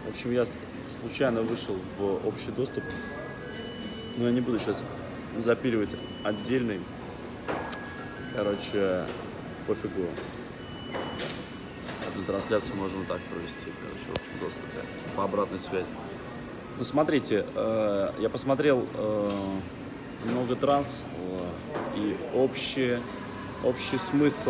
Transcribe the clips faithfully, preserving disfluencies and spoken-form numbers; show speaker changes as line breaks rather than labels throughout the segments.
В общем, я случайно вышел в общий доступ, но я не буду сейчас запиливать отдельный. Короче, пофигу. Эту трансляцию можно так провести, короче, в общем доступе, по обратной связи. Ну, смотрите, э, я посмотрел э, много транс, э, и общий, общий смысл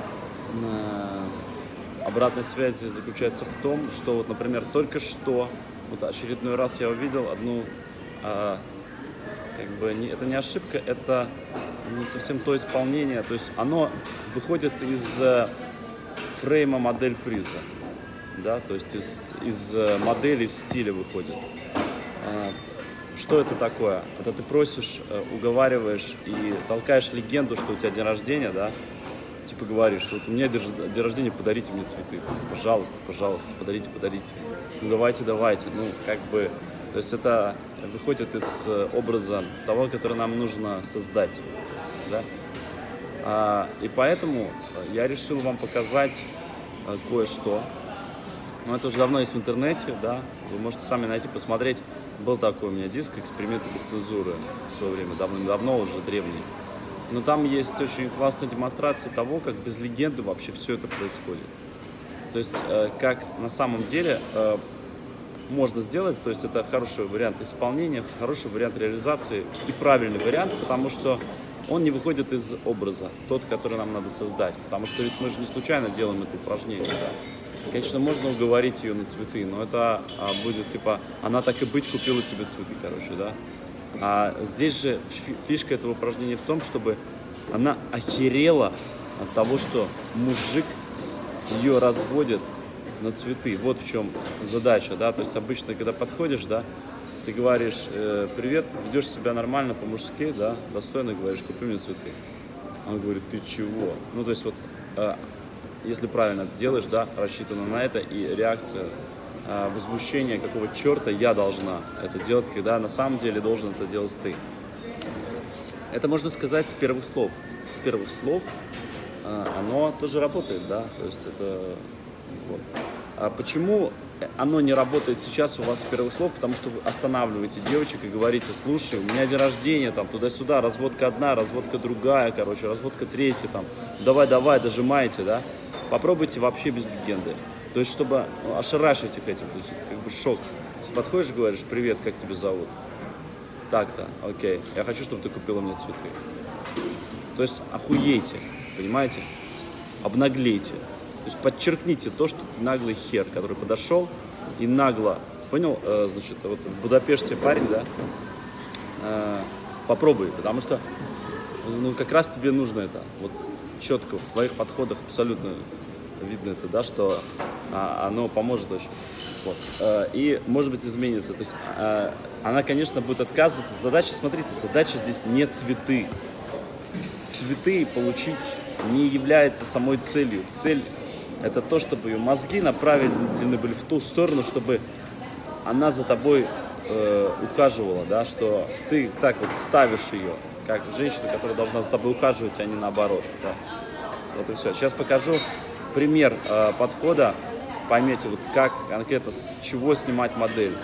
э, обратной связи заключается в том, что, вот, например, только что, вот очередной раз я увидел одну, э, как бы, не, это не ошибка, это не совсем то исполнение, то есть оно выходит из э, фрейма модель приза, да, то есть из, из э, модели стиля выходит. Э, что это такое? Это ты просишь, э, уговариваешь и толкаешь легенду, что у тебя день рождения, да, типа говоришь, вот у меня день рождения, подарите мне цветы, пожалуйста, пожалуйста, подарите, подарите, ну давайте, давайте, ну как бы, то есть это выходит из образа того, который нам нужно создать, да, а, и поэтому я решил вам показать а, кое-что, но это уже давно есть в интернете, да, вы можете сами найти, посмотреть, был такой у меня диск «Эксперименты без цензуры» в свое время, давным-давно уже древний. Но там есть очень классная демонстрация того, как без легенды вообще все это происходит. То есть, э, как на самом деле э, можно сделать, то есть это хороший вариант исполнения, хороший вариант реализации и правильный вариант, потому что он не выходит из образа, тот, который нам надо создать. Потому что ведь мы же не случайно делаем это упражнение. Да? Конечно, можно уговорить ее на цветы, но это а, будет типа, она так и быть купила тебе цветы, короче, да. А здесь же фишка этого упражнения в том, чтобы она охерела от того, что мужик ее разводит на цветы. Вот в чем задача, да. То есть обычно, когда подходишь, да, ты говоришь э, привет, ведешь себя нормально по-мужски, да, достойно говоришь, купи мне цветы. Он говорит, ты чего? Ну, то есть вот, э, если правильно делаешь, да, рассчитано на это, и реакция возмущение, какого черта я должна это делать, когда на самом деле должен это делать ты. Это можно сказать с первых слов. С первых слов оно тоже работает, да, то есть это вот. А почему оно не работает сейчас у вас с первых слов? Потому что вы останавливаете девочек и говорите, слушай, у меня день рождения, там, туда-сюда, разводка одна, разводка другая, короче, разводка третья, там, давай-давай, дожимайте, да. Попробуйте вообще без легенды. То есть, чтобы ошарашить их этим, то есть, как бы шок. То есть, подходишь и говоришь, привет, как тебя зовут? Так-то, окей, я хочу, чтобы ты купила мне цветы. То есть, охуейте, понимаете? Обнаглейте. То есть, подчеркните то, что ты наглый хер, который подошел и нагло, понял, э, значит, вот в Будапеште парень, да, э, попробуй, потому что, ну, как раз тебе нужно это, вот, четко, в твоих подходах абсолютно видно это, да, что а, оно поможет очень. Вот. А, и, может быть, изменится. То есть, а, она, конечно, будет отказываться. Задача, смотрите, задача здесь не цветы. Цветы получить не является самой целью. Цель – это то, чтобы ее мозги направлены были в ту сторону, чтобы она за тобой э, ухаживала, да, что ты так вот ставишь ее, как женщина, которая должна за тобой ухаживать, а не наоборот. Да. Вот и все. Сейчас покажу пример э, подхода, поймете, вот как конкретно, с чего снимать модель.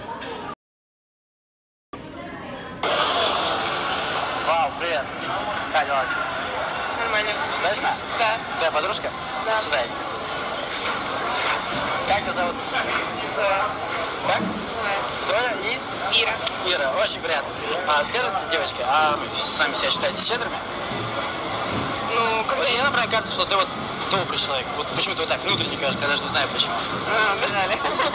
Вау, привет. Как дела?
Нормально.
Точно?
Да.
Твоя подружка?
Да.
Сюда иди. Как тебя зовут?
Зоя.
Как?
Зоя.
Зоя и?
Ира.
Ира, очень приятно. А скажите, девочки, а вы сами себя считаете щедрыми?
Ну, как
Вот мне, например, кажется, что ты вот добрый человек. Вот почему-то вот так внутренне кажется, я даже не знаю почему.
А, угадали.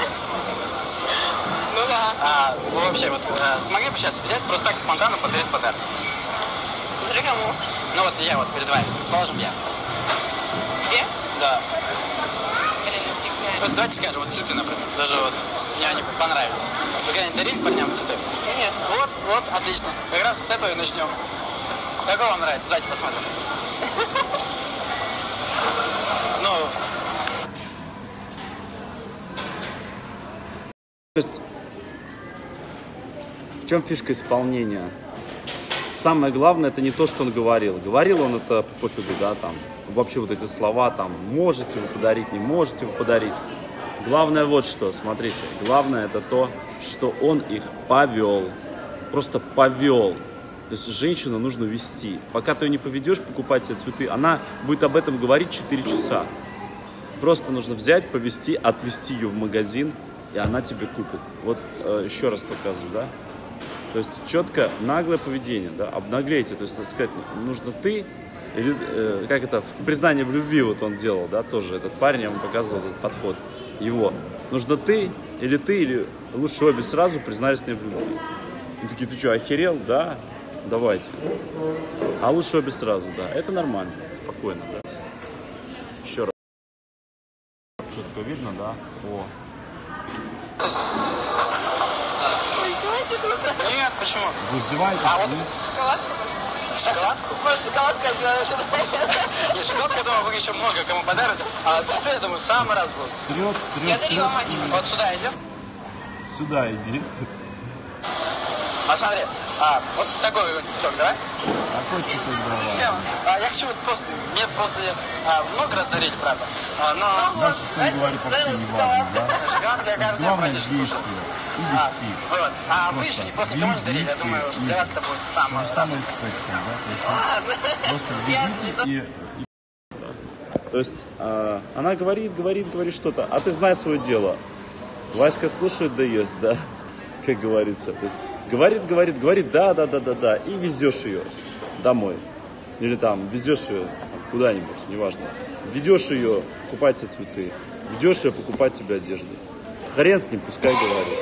Ну да.
А вы вообще вот а, смогли бы сейчас взять просто так спонтанно подарить подарок?
Смотри кому.
Ну вот я вот перед вами. Положим я.
Тебе?
Да.
Блин, фигня.
Вот давайте скажем, вот цветы, например. Даже вот мне они понравились. Вы когда-нибудь дарили парням цветы?
Нет.
Вот, вот, отлично. Как раз с этого и начнем. Какой вам нравится? Давайте посмотрим. Ну,
То есть, в чем фишка исполнения? Самое главное, это не то, что он говорил. Говорил он это пофигу, да, там, вообще вот эти слова, там, можете вы подарить, не можете вы подарить. Главное вот что, смотрите, главное это то, что он их повел, просто повел. То есть женщину нужно вести. Пока ты ее не поведешь покупать эти цветы, она будет об этом говорить четыре часа. Просто нужно взять, повести, отвезти ее в магазин, и она тебе купит. Вот э, еще раз показываю, да. То есть четко наглое поведение, да, обнаглейте. То есть, так сказать, нужно ты, или, э, как это, в признании в любви вот он делал, да, тоже этот парень, я ему показывал этот подход. Его. Нужно ты, или ты, или лучше обе сразу признались мне в любви. Они такие, ты что, охерел? Да, давайте. А лучше обе сразу, да. Это нормально, спокойно, да. Еще раз. Четко видно, да? О.
Вы издеваетесь над нами?
Нет, почему?
Вы издеваетесь?
А вот
Шоколадку, может?
шоколадку?
Может, шоколадка сделаешь?
Нет, шоколадку, я думаю, вы еще много кому подарите. А цветы, я думаю, в самый раз будут.
Трет,
Я
трет,
дарила мальчику.
Вот сюда идем.
Сюда иди.
Посмотри, а, вот такой цветок, давай.
Какой цветок давай?
Зачем? А, я хочу вот просто, мне просто а, много раз дарили, правда. А, но
Дальше что я говорю, почти не важно, да?
шоколадку я каждый день
Главное
практически
действие
кушаю.
и
А,
вести.
вот. А вы
Просто
еще просто никому не дарили, я
везите
думаю, что
и-
для вас это будет самое
Самый
разумное.
секси, да? То есть просто везите и... То есть а, она говорит, говорит, говорит что-то, а ты знаешь свое дело. Васька слушает, да ест, да, как говорится. То есть говорит, говорит, говорит, да, да, да, да, да, и везешь ее домой. Или там везешь ее куда-нибудь, неважно. Ведешь ее покупать тебе цветы, ведешь ее покупать тебе одежду. Хрен с ним, пускай говорит.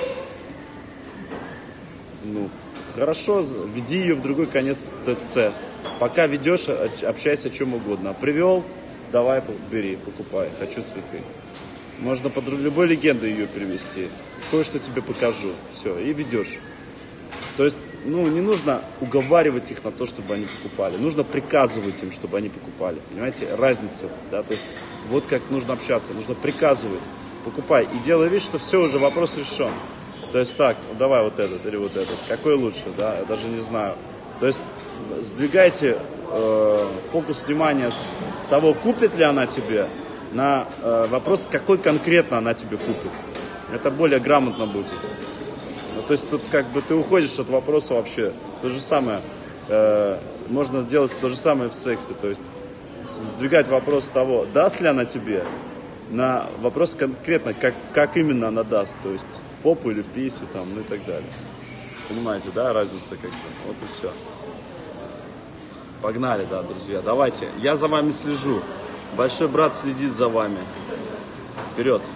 Ну, хорошо, веди ее в другой конец ТЦ. Пока ведешь, общайся о чем угодно. Привел, давай, бери, покупай, хочу цветы. Можно под любой легендой ее перевести. Кое-что тебе покажу. Все, и ведешь. То есть, ну, не нужно уговаривать их на то, чтобы они покупали. Нужно приказывать им, чтобы они покупали. Понимаете, разница, да, то есть, вот как нужно общаться. Нужно приказывать, покупай. И делай вид, что все, уже вопрос решен. То есть, так, ну, давай вот этот или вот этот. Какой лучше, да, я даже не знаю. То есть, сдвигайте э, фокус внимания с того, купит ли она тебе, на э, вопрос, какой конкретно она тебе купит. Это более грамотно будет. Ну, то есть тут как бы ты уходишь от вопроса вообще. То же самое. Э, можно сделать то же самое в сексе. То есть сдвигать вопрос того, даст ли она тебе, на вопрос конкретно, как, как именно она даст. То есть попу или писю там, ну и так далее. Понимаете, да, разница как бы. Вот и все. Погнали, да, друзья. Давайте. Я за вами слежу. Большой брат следит за вами. Вперед!